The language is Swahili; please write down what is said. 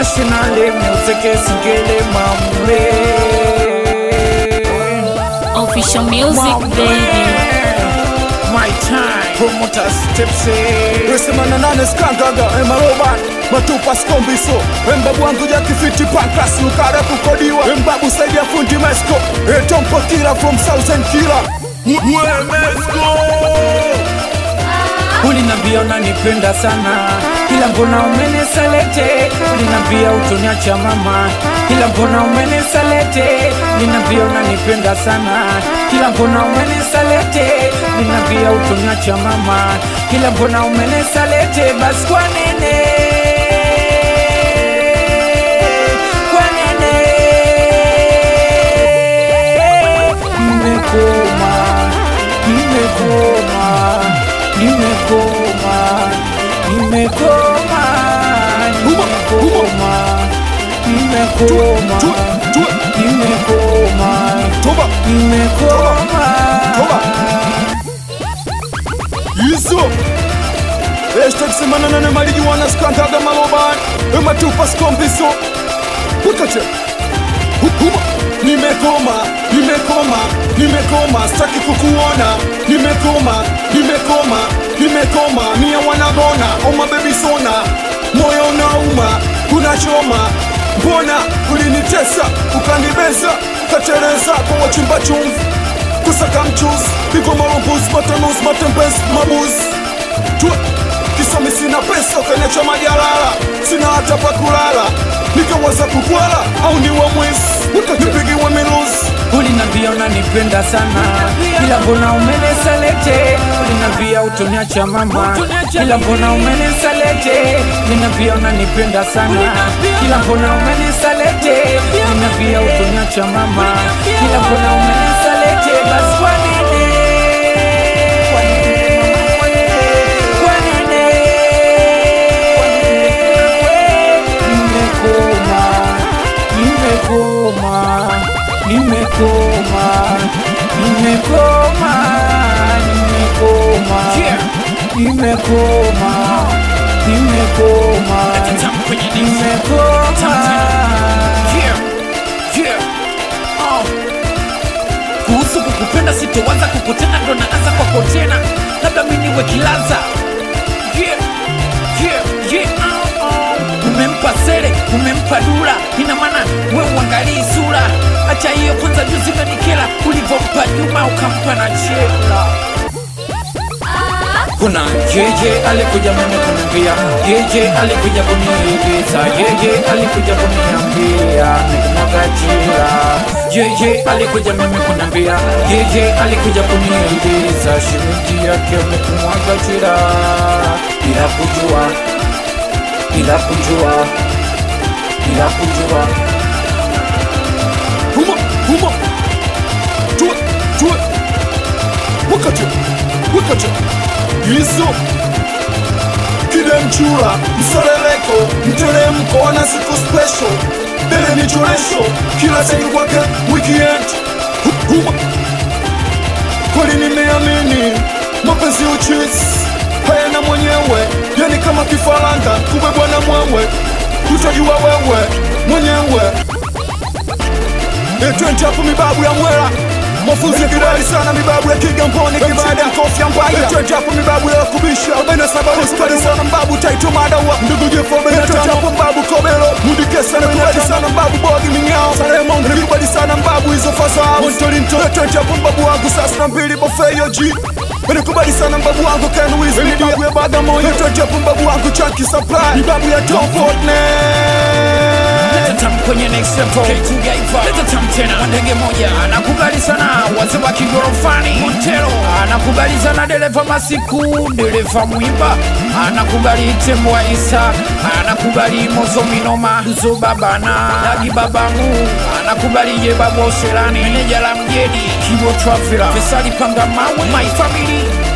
International music Singeli mamwe. Official music baby. My time, promoter steps. Resemana nane skangaga, emaroban matupa skombiso. Mbabu wangu ya kifiti pankras lukare kukodiwa. Mbabu saidi ya fundi mesko. Tompo killer from Southern killer. Mesko. Ulinambia unanipenda sana, ila mbona umenisalete? Ulinambia utoniacha mama, ila mbona umenisalete? Ulinambia unanipenda sana, ila mbona umenisalete? Ulinambia utoniacha mama, ila mbona umenisalete? Basi kwa nini? Kwa nini? Nimekoma, nimekoma, nimekoma, nimekoma, nimekoma, nimekoma, nimekoma, Toba, nimekoma. toba. Iso. Hashtag semana nane maliji wana skangaga maroban. Matupa skombiso. Wakache. Nimekoma, nimekoma, nimekoma, staki kukuona. Nimekoma, nimekoma, nimekoma, mia wanagona. Oma baby sona, moyo unauma, unachoma. Mbona ulinitesa, ukanibeza, ukatereza kwa wachimba chumvi. Kusaka mchuzi, piko marobus, matanus, matembes, mabuz. Tue, kisami sina pesa, ukaniacha majalala. Sina hata pa kulala, nikawaza kukwala, au niwe mwezi. Nipigiwe miluzi. Ulinambia unanipenda sana, ila mbona umenisalete? Ulinambia utoniacha mama, ila mbona umenisalete? Ulinambia unanipenda sana, ila mbona umenisalete? Ulinambia utoniacha mama, ila mbona umenisalete? Basi kwa nini? Kwa nini? Nimekoma, nimekoma, nimekoma, nimekoma, nimekoma, nimekoma, nimekoma, nimekoma. Kuhusu kukupenda sitowaza kukutenda, ndo naanza kwako tena, labda mimi niwe kilaza. Umempa sere, umempa dura, ina maana we uangalii sura. Acha hiyo kwanza, juzi menikela ulivompa Juma ukampa na Chela. Kuna jeje alikuja mimi kuniambia, jeje alikuja kunieleza, jeje alikuja kuniambia nikumwaga Chela. Jeje alikuja mimi kuniambia, jeje alikuja kunieleza shilingi yake nikumwaga Chela. Bila kujua, bila kujua, bila kujua. Huma. Tue, tue. Wakache, wakache. Iso. Kide mchura, msaleleko, mteremko, wana siku special. Dele ni choresho, kila siku wake weekend. Huma. Kweli nimeamini, mapenzi uchizi hayana mwenyewe, yani kama kifaranga kubebwa na mwewe. Utajua wewe mwenyewe. Twende hapo mibabu ya mwera, mafunzi ya kidari sana, mibabu ya Kigamboni, kibada kofi ya mbaya. Twende hapo mibabu ya kubisha 47 uskari sana, mbabu taito madawa, ndugu jefo 45. Twende hapo mbabu kobelo, mudike sana, kubali sana mbabu bogi minyao. Saremon, kubali sana mbabu hizo fasa Montolinto. Twende hapo mbabu wangu sasa na mbili bofeyo G. Kubali sana mbabu wangu Ken Wiz, mibabu ya Bagamoyo. Twende hapo mbabu wangu Chunky Supply, mibabu ya Tompo. Leta tamu kwenye next level, Khalifa. Leta tamu tena, ndege moja anakubali sana, wazee wa kigorofani Montero anakubali sana, dereva masiku, dereva mwimba anakubali, tembo wa Isa anakubali, mozo minoma duzo babana lagi babangu anakubali, ye babo serani meneja la mjedi kibo trafila fesali panga mawe my family.